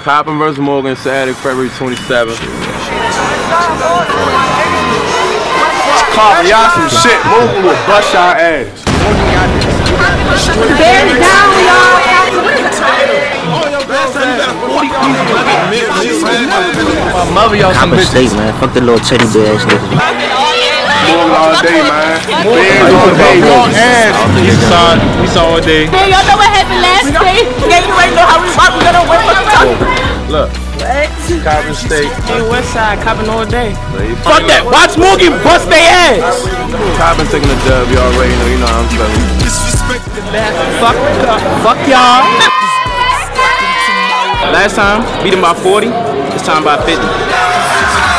Coppin vs. Morgan, Saturday, February 27th. Coppin, y'all some shit. Morgan will bust y'all ass. Bear it down, y'all. My mother, y'all some bitches. State, man. Fuck the little teddy bear ass niggas. Morgan all day, man. Bears all day. Long ass. We saw all day. Man, y'all know what happened last day? Yeah, you already know how we rock. We gonna win for the top. Look. Coppin State. Hey, West Side, Coppin all day. Fuck that. Watch Morgan bust their ass. Coppin taking a dub. You already know. You know how I'm feeling. Fuck y'all. Last time, beat him by 40. This time by 50.